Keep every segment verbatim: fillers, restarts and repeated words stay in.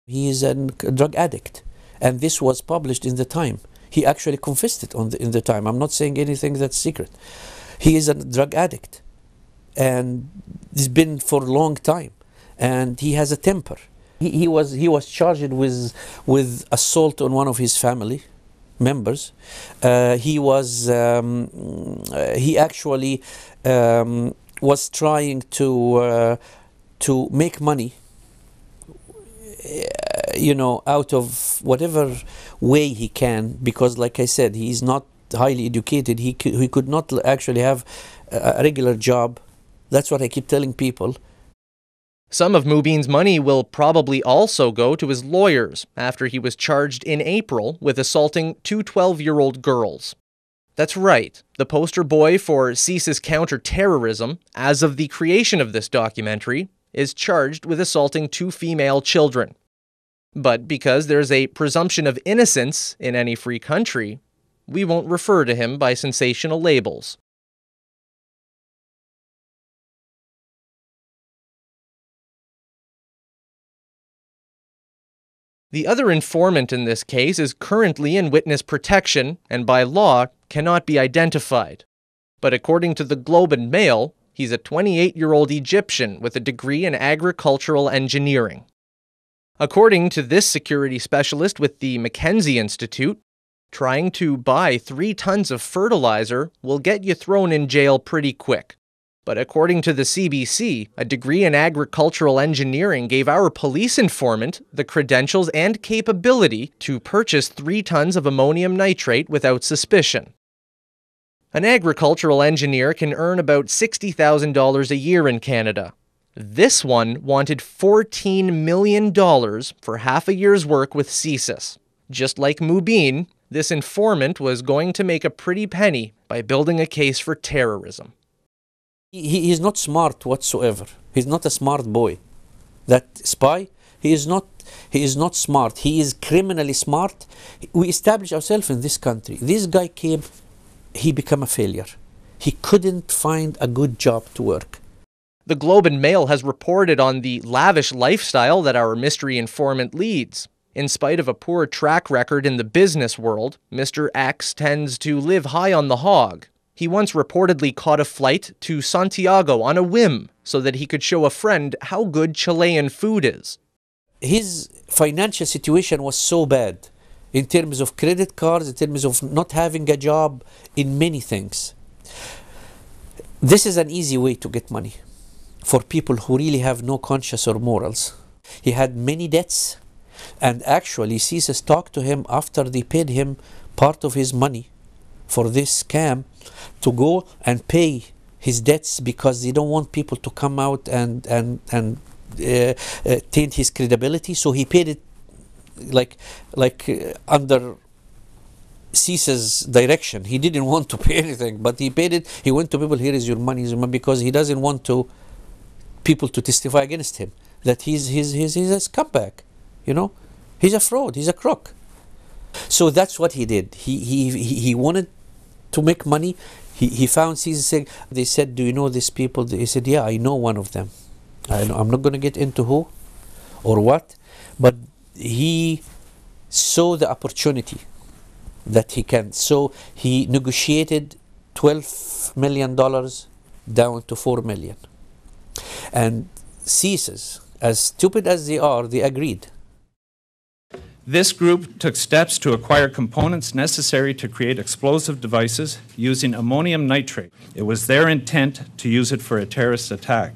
He is a drug addict, and this was published in the time. He actually confessed it on the, in the time. I'm not saying anything that's secret. He is a drug addict, and it's been for a long time, and he has a temper. He, he was he was charged with with assault on one of his family members. Uh, he was um, he actually um, was trying to uh, to make money, you know, out of whatever way he can, because like I said, he's not highly educated. He could, he could not actually have a regular job. That's what I keep telling people. Some of Mubin's money will probably also go to his lawyers after he was charged in April with assaulting two twelve-year-old girls. That's right, the poster boy for CISA's counter-terrorism, as of the creation of this documentary, is charged with assaulting two female children. But because there's a presumption of innocence in any free country, we won't refer to him by sensational labels. The other informant in this case is currently in witness protection and by law cannot be identified. But according to the Globe and Mail, he's a twenty-eight-year-old Egyptian with a degree in agricultural engineering. According to this security specialist with the Mackenzie Institute, trying to buy three tons of fertilizer will get you thrown in jail pretty quick. But according to the C B C, a degree in agricultural engineering gave our police informant the credentials and capability to purchase three tons of ammonium nitrate without suspicion. An agricultural engineer can earn about sixty thousand dollars a year in Canada. This one wanted fourteen million dollars for half a year's work with CISA. Just like Mubin, this informant was going to make a pretty penny by building a case for terrorism. He is not smart whatsoever. He's not a smart boy. That spy, he is not he is not smart. He is criminally smart. We established ourselves in this country. This guy came, he became a failure. He couldn't find a good job to work. The Globe and Mail has reported on the lavish lifestyle that our mystery informant leads. In spite of a poor track record in the business world, Mister X tends to live high on the hog. He once reportedly caught a flight to Santiago on a whim so that he could show a friend how good Chilean food is. His financial situation was so bad in terms of credit cards, in terms of not having a job, in many things. This is an easy way to get money for people who really have no conscience or morals. He had many debts, and actually CISA talked to him after they paid him part of his money for this scam to go and pay his debts, because they don't want people to come out and and and uh, uh, taint his credibility. So he paid it like like uh, under CISA's direction. He didn't want to pay anything, but he paid it. He went to people, here is your money, here's your money, because he doesn't want to people to testify against him that he's he's he's, he's a scumbag, you know, he's a fraud, he's a crook. So that's what he did. He he he wanted to make money. He he found CISA saying, they said, do you know these people? He said, yeah, I know one of them. I know, I'm not going to get into who or what, but he saw the opportunity that he can. So he negotiated twelve million dollars down to four million. And CISA, as stupid as they are, they agreed. This group took steps to acquire components necessary to create explosive devices using ammonium nitrate. It was their intent to use it for a terrorist attack.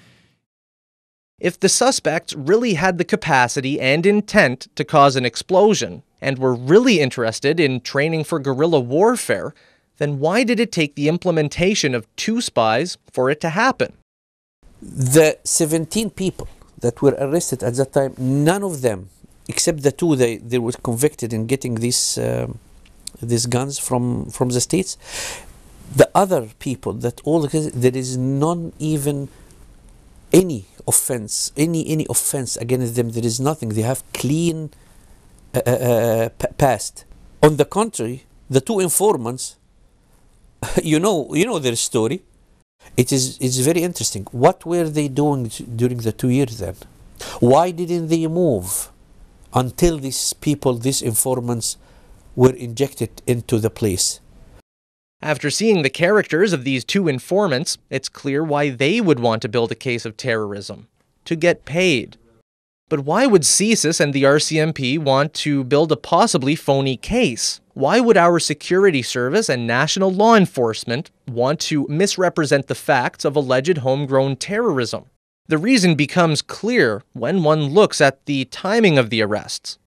If the suspects really had the capacity and intent to cause an explosion, and were really interested in training for guerrilla warfare, then why did it take the implementation of two spies for it to happen? The seventeen people that were arrested at that time, none of them, except the two, they, they were convicted in getting these um, these guns from, from the States. The other people, that all there is none even any offense, any any offense against them. There is nothing. They have clean uh, uh, past. On the contrary, the two informants, you know, you know their story. It is it's very interesting. What were they doing during the two years then? Why didn't they move until these people, these informants, were injected into the place. After seeing the characters of these two informants, it's clear why they would want to build a case of terrorism: to get paid. But why would CSIS and the R C M P want to build a possibly phony case? Why would our security service and national law enforcement want to misrepresent the facts of alleged homegrown terrorism? The reason becomes clear when one looks at the timing of the arrests.